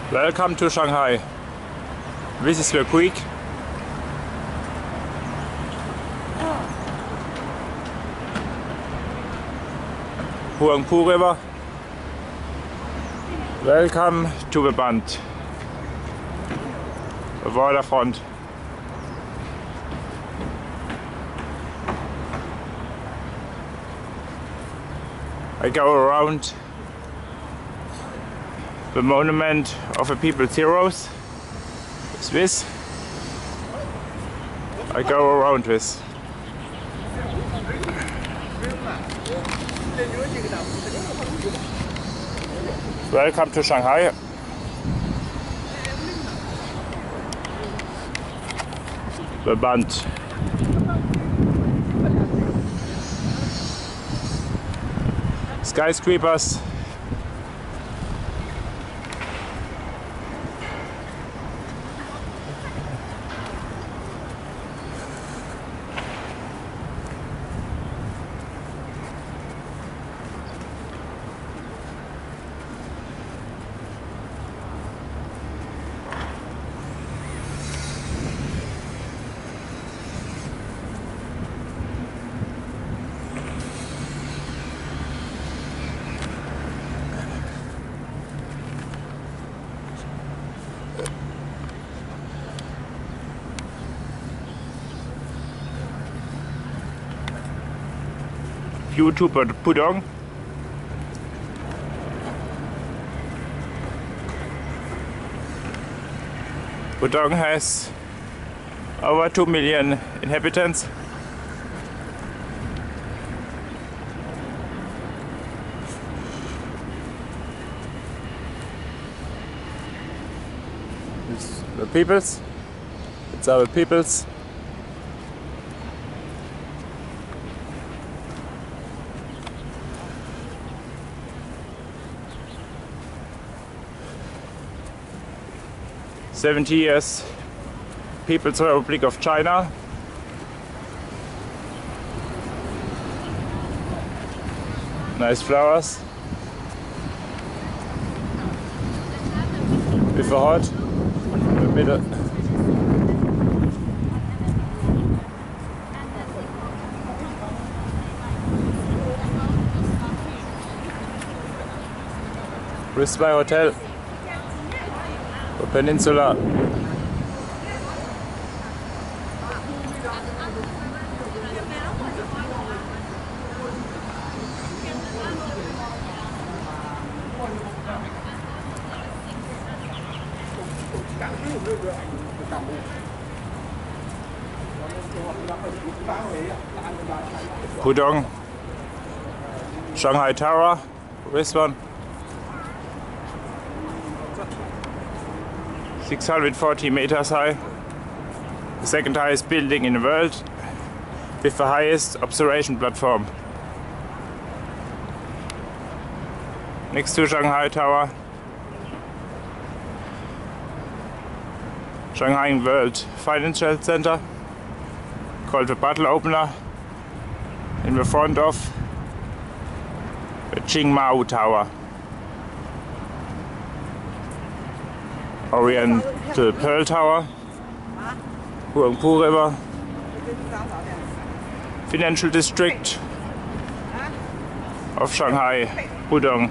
Welcome to Shanghai. This is the creek. Huangpu River. Welcome to the Bund, the waterfront. I go around the monument of the people's heroes. It's this. I go around this. Welcome to Shanghai. The Bund. Skyscrapers. View to Pudong. Pudong has over 2 million inhabitants. It's the peoples. It's our peoples. "70 years People's Republic of China." Nice flowers. With a heart in the middle. This is my hotel. Peninsula. Pudong, Shanghai Tower, this one. 640 meters high, the second highest building in the world, with the highest observation platform. Next to Shanghai Tower, Shanghai World Financial Center, called the Battle Opener, in the front of the Qingmao Tower. Oriental Pearl Tower, Huangpu River, Financial District of Shanghai, Pudong.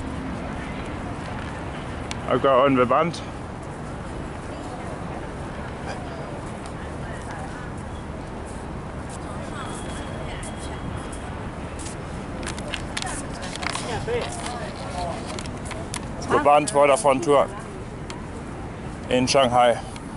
I go on the Bund. The Bund waterfront tour in Shanghai.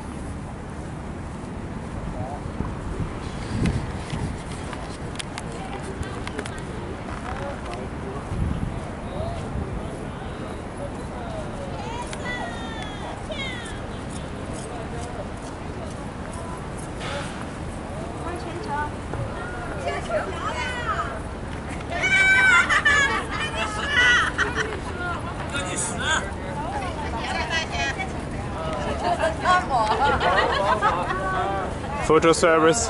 Photo service.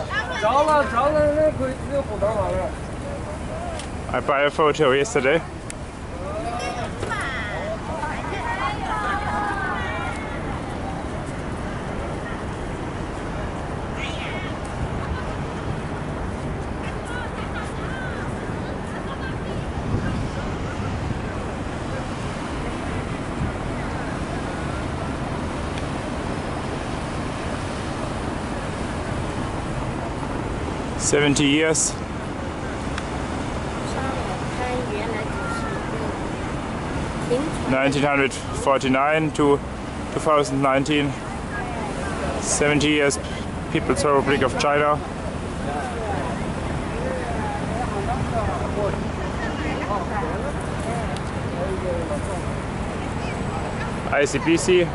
I bought a photo yesterday. 70 years. In 1949 to 2019. 70 years, People's Republic of China. ICBC.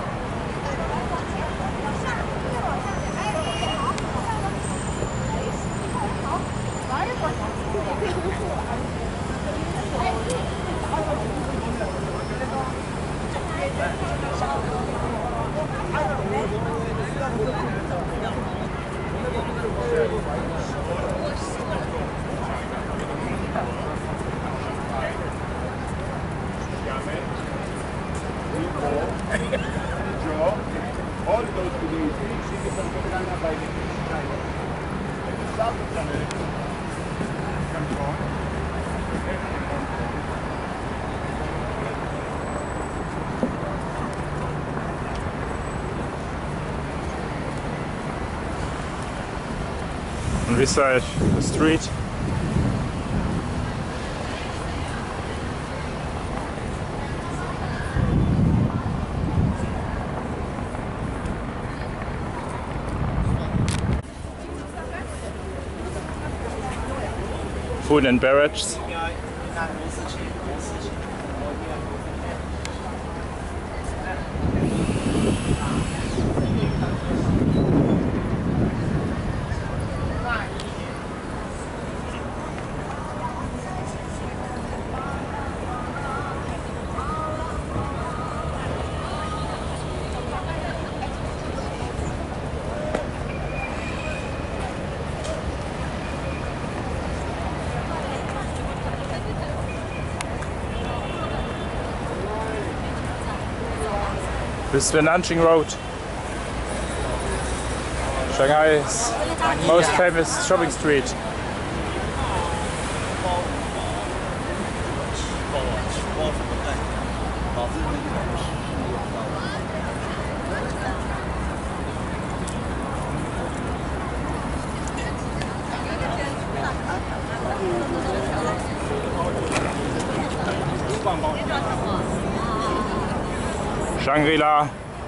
On this side, the street. Food and beverage. This is the Nanjing Road, Shanghai's most famous shopping street. Shangri-La.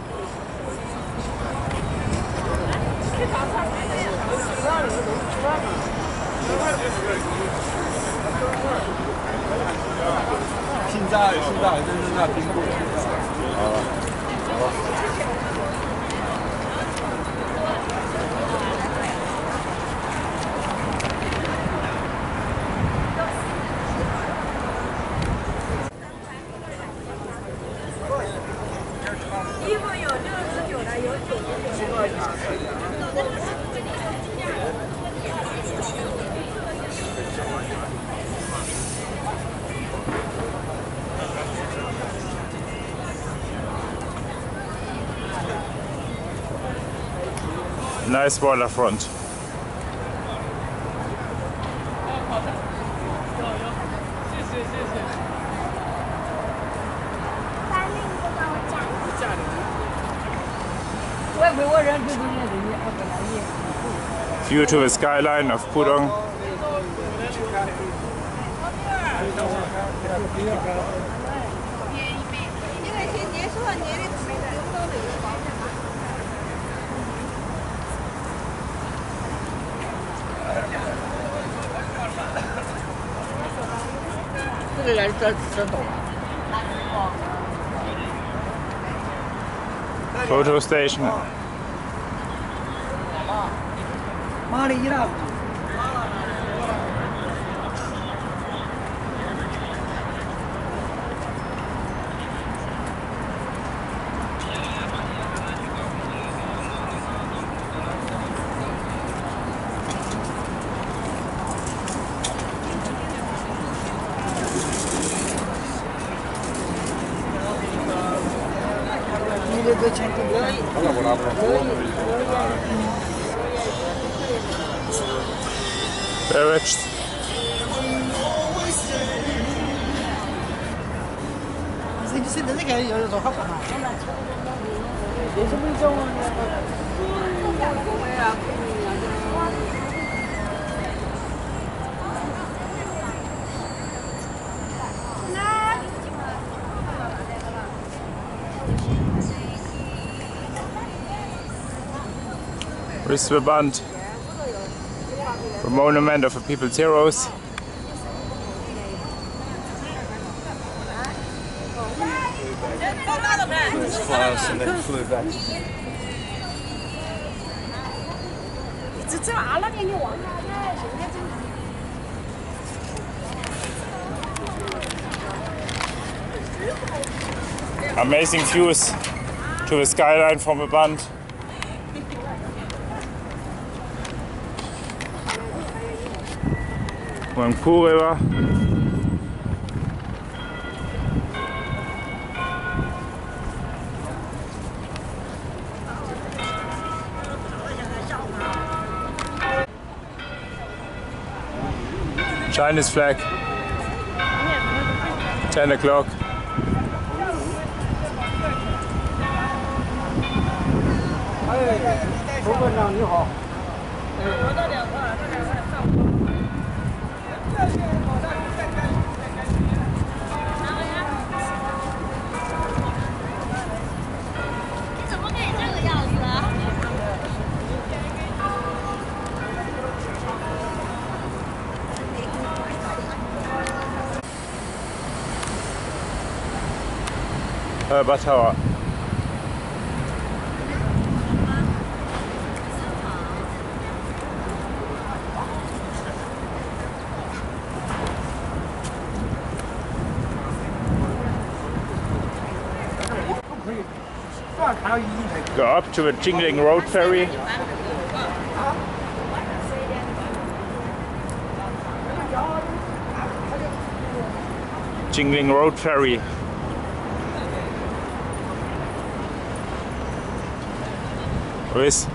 Nice waterfront. View to the skyline of Pudong. Photo station. Beverage. with the Bund, the monument of the people's heroes. Class and then flew back. Amazing views to the skyline from the Bund. Huangpu River. Chinese flag. 10 o'clock. Tower. Go up to a Jingling Road ferry. Jingling Road ferry. With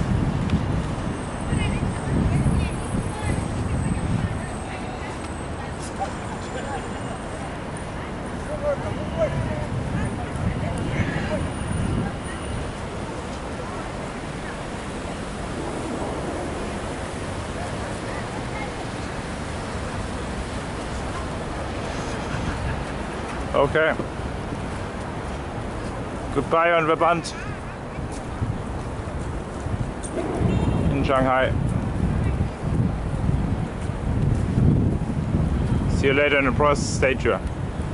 okay. Goodbye on the Bund in Shanghai. See you later in the process. Stay tuned.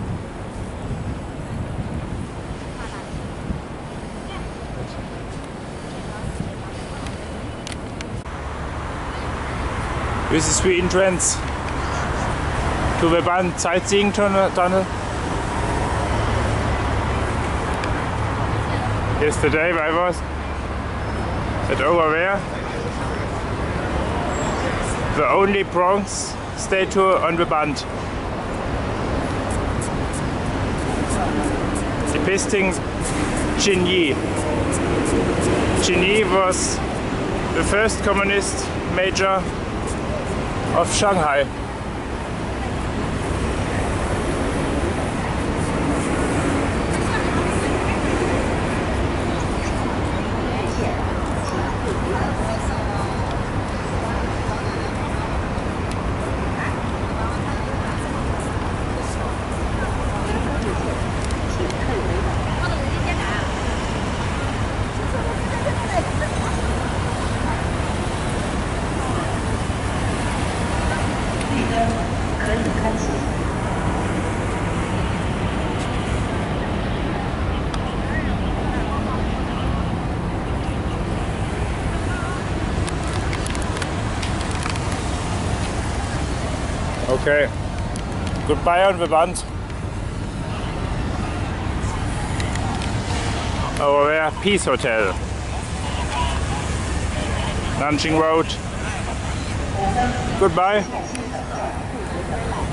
This is the entrance to the Bund sightseeing tunnel. Yesterday I was at over there, the only bronze statue on the Bund, depicting Qin Yi. Qin Yi was the first communist major of Shanghai. Okay, goodbye on the Bund. Over there, Peace Hotel. Nanjing Road. Goodbye.